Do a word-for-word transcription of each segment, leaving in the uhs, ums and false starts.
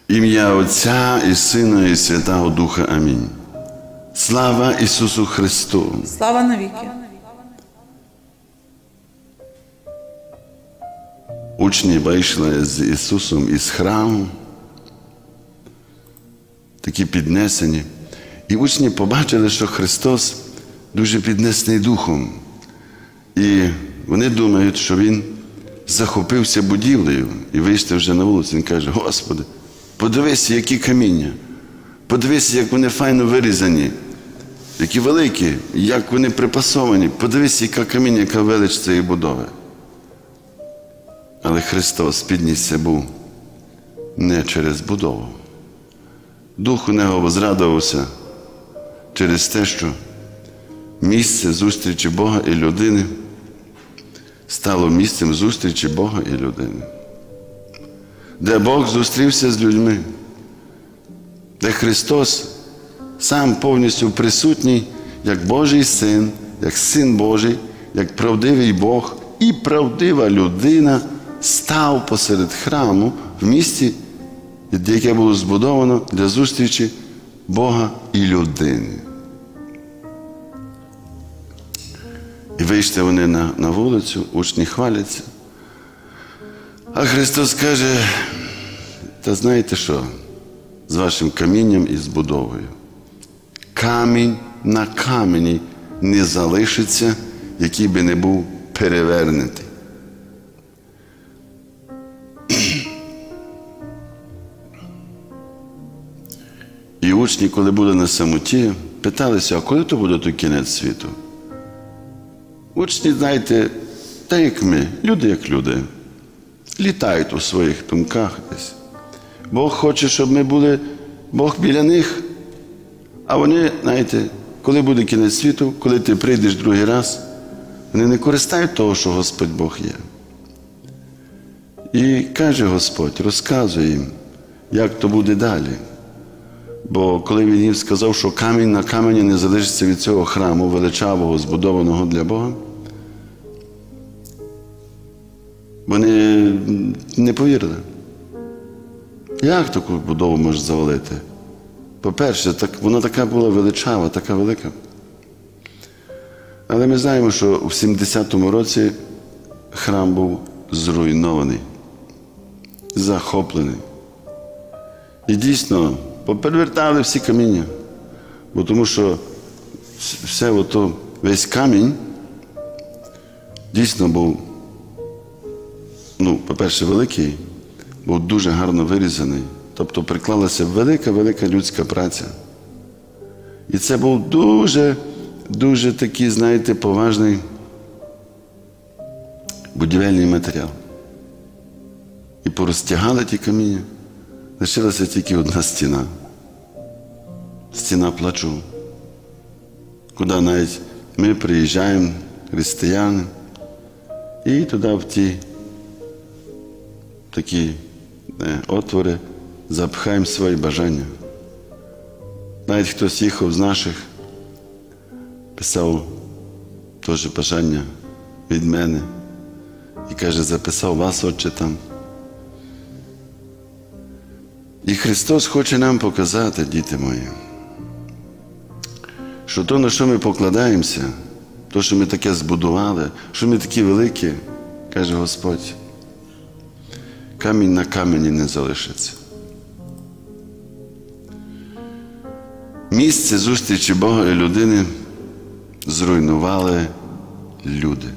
Ім'я Отця і Сина, і Святого Духа. Амінь. Слава Ісусу Христу! Слава навіки! Учні вийшли з Ісусом із храму, такі піднесені. І учні побачили, що Христос дуже піднесений духом. І вони думають, що Він захопився будівлею. І вийшли вже на вулицю. Він каже: Господи, подивися, які каміння. Подивися, як вони файно вирізані. Які великі, як вони припасовані. Подивися, яка каміння, яка велич цієї будови. Але Христос піднісся був не через будову. Дух у нього возрадувався через те, що місце зустрічі Бога і людини стало місцем зустрічі Бога і людини. Де Бог зустрівся з людьми, де Христос сам повністю присутній, як Божий Син, як Син Божий, як правдивий Бог і правдива людина став посеред храму в місті, яке було збудовано для зустрічі Бога і людини. І вийшли вони на, на вулицю, учні хваляться. А Христос каже: та знаєте що, з вашим камінням і збудовою. Камінь на камені не залишиться, який би не був перевернутий. І учні, коли були на самоті, питалися: а коли то буде той кінець світу? Учні, знаєте, так як ми, люди як люди, літають у своїх думках десь. Бог хоче, щоб ми були, Бог біля них, а вони, знаєте, коли буде кінець світу, коли ти прийдеш другий раз, вони не користають того, що Господь Бог є. І каже Господь, розказує їм, як то буде далі. Бо коли Він їм сказав, що камінь на камені не залишиться від цього храму величавого, збудованого для Бога, вони не повірили. Як таку будову може завалити? По-перше, так, вона така була величава, така велика. Але ми знаємо, що в сімдесятому році храм був зруйнований, захоплений. І дійсно, поперевертали всі каміння. Бо тому що все ото, весь камінь дійсно був, ну, по-перше, великий, був дуже гарно вирізаний. Тобто приклалася велика-велика людська праця. І це був дуже, дуже такий, знаєте, поважний будівельний матеріал. І порозтягали ті каміння. Лишилася тільки одна стіна. Стіна плачу. Куди навіть ми приїжджаємо, християни, і туди в ті такі не, отвори запхаємо свої бажання. Навіть хтось їхав з наших, писав теж бажання від мене. І каже, записав вас, Отче, там. І Христос хоче нам показати, діти мої, що то, на що ми покладаємося, то, що ми таке збудували, що ми такі великі, каже Господь, камінь на камені не залишиться. Місце зустрічі Бога і людини зруйнували люди.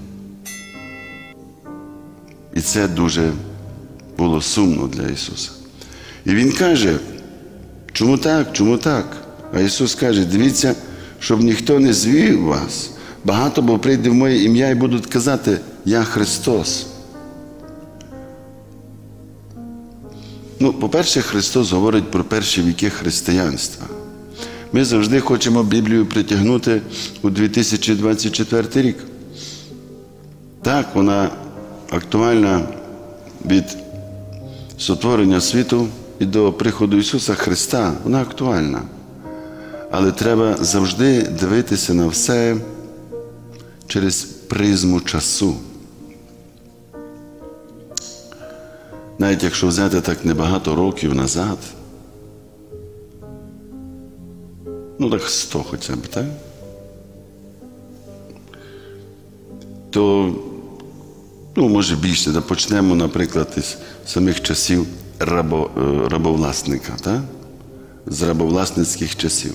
І це дуже було сумно для Ісуса. І Він каже, чому так, чому так? А Ісус каже, дивіться, щоб ніхто не звів вас. Багато, бо прийде в моє ім'я і будуть казати, я Христос. Ну, по-перше, Христос говорить про перші віки християнства. Ми завжди хочемо Біблію притягнути у дві тисячі двадцять четвертий рік. Так, вона актуальна від сотворення світу і до приходу Ісуса Христа. Вона актуальна. Але треба завжди дивитися на все через призму часу. Навіть якщо взяти так небагато років назад, ну так сто хоча б, так? То, ну, може більше, да, почнемо, наприклад, із самих часів рабо, рабовласника, так? З рабовласницьких часів.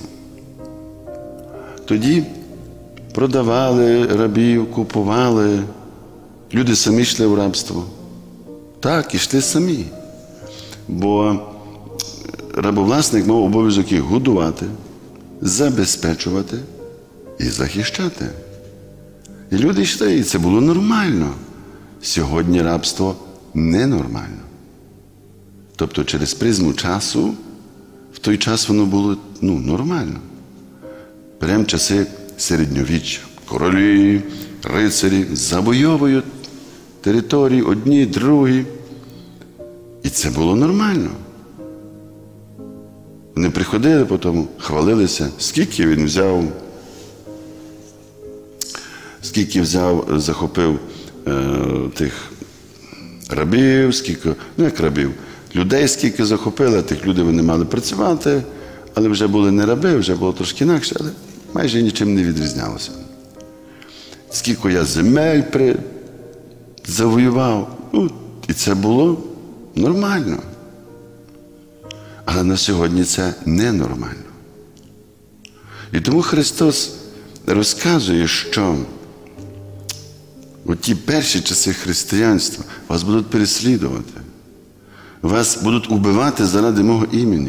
Тоді продавали рабів, купували, люди самі йшли в рабство. Так, ішли самі. Бо рабовласник мав обов'язок їх годувати, забезпечувати і захищати. І люди йшли, і це було нормально. Сьогодні рабство ненормально. Тобто через призму часу, в той час воно було, ну, нормально. Беремо часи середньовіччя. Королі, рицарі завойовують території одні, другі. І це було нормально. Вони приходили потім, хвалилися, скільки він взяв, скільки взяв, захопив е, тих рабів, скільки, ну як рабів, людей скільки захопили, а тих людей вони мали працювати, але вже були не раби, вже було трошки інакше, але майже нічим не відрізнялося. Скільки я земель при... завоював, ну, і це було нормально. Але на сьогодні це ненормально. І тому Христос розказує, що у ті перші часи християнства вас будуть переслідувати, вас будуть убивати заради мого імені.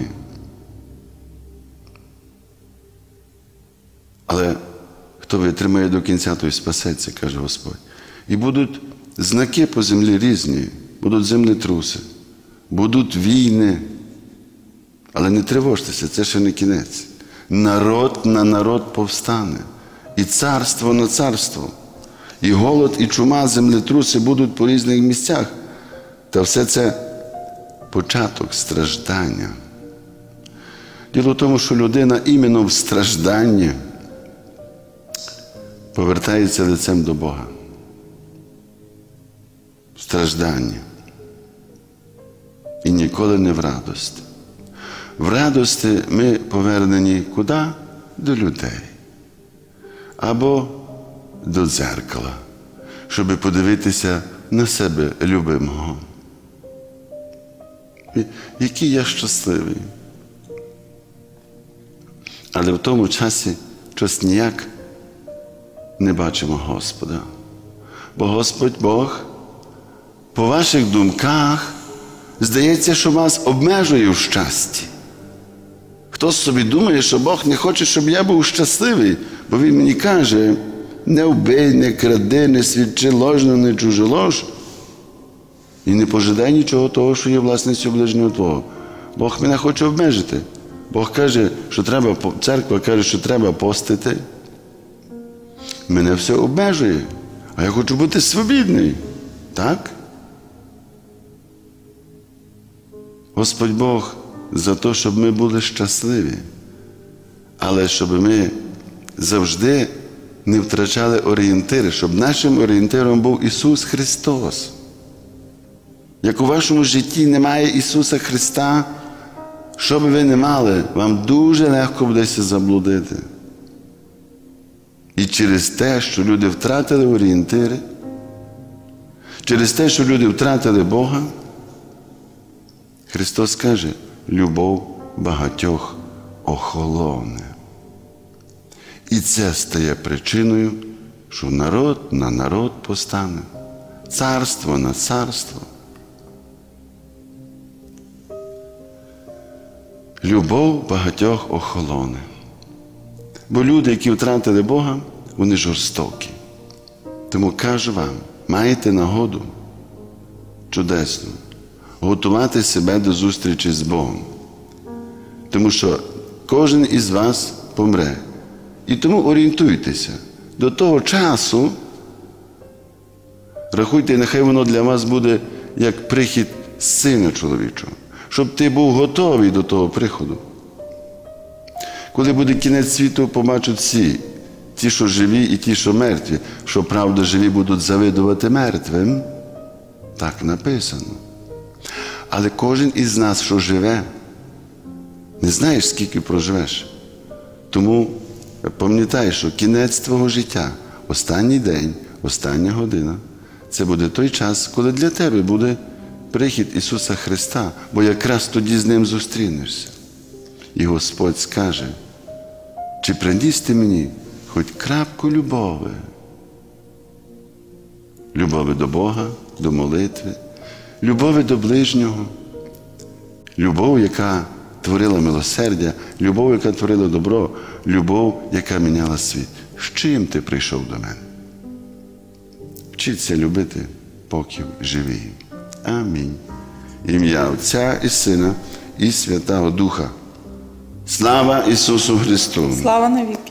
Але хто витримає до кінця, той спасеться, каже Господь. І будуть знаки по землі різні, будуть землетруси, будуть війни. Але не тривожтеся, це ще не кінець. Народ на народ повстане, і царство на царство. І голод, і чума, землетруси будуть по різних місцях. Та все це початок страждання. Діло в тому, що людина іменно в стражданні повертається лицем до Бога. В стражданні. І ніколи не в радості. В радості ми повернені куди? До людей. Або до дзеркала, щоб подивитися на себе любимого. Який я щасливий. Але в тому часі щось ніяк не бачимо Господа. Бо Господь Бог по ваших думках здається, що вас обмежує в щасті. Хтось собі думає, що Бог не хоче, щоб я був щасливий, бо Він мені каже, не вбий, не кради, не свідчи ложно, не чужелож, і не пожидай нічого того, що є власністю ближнього твого. Бог мене хоче обмежити. Бог каже, що треба, церква каже, що треба постити. Мене все обмежує, а я хочу бути свобідний. Так? Господь Бог за те, щоб ми були щасливі, але щоб ми завжди не втрачали орієнтири, щоб нашим орієнтиром був Ісус Христос. Як у вашому житті немає Ісуса Христа, що би ви не мали, вам дуже легко будеться заблудити. І через те, що люди втратили орієнтири, через те, що люди втратили Бога, Христос каже, любов багатьох охолоне. І це стає причиною, що народ на народ постане, царство на царство. Любов багатьох охолоне. Бо люди, які втратили Бога, вони жорстокі. Тому кажу вам, маєте нагоду чудесну готувати себе до зустрічі з Богом. Тому що кожен із вас помре. І тому орієнтуйтеся. До того часу, рахуйте, нехай воно для вас буде як прихід Сина Чоловічого. Щоб ти був готовий до того приходу. Коли буде кінець світу, побачать всі, ті, що живі і ті, що мертві, що правда живі будуть завидувати мертвим. Так написано. Але кожен із нас, що живе, не знаєш, скільки проживеш. Тому пам'ятай, що кінець твого життя, останній день, остання година, це буде той час, коли для тебе буде прихід Ісуса Христа, бо якраз тоді з Ним зустрінешся. І Господь скаже, чи приніс ти мені хоч крапку любові? Любові до Бога, до молитви, любові до ближнього, любов, яка творила милосердя, любов, яка творила добро, любов, яка міняла світ. З чим ти прийшов до мене? Вчіться любити, поки живі. Амінь. Ім'я Отця і Сина і Святого Духа. Слава Ісусу Христу! Слава навіки!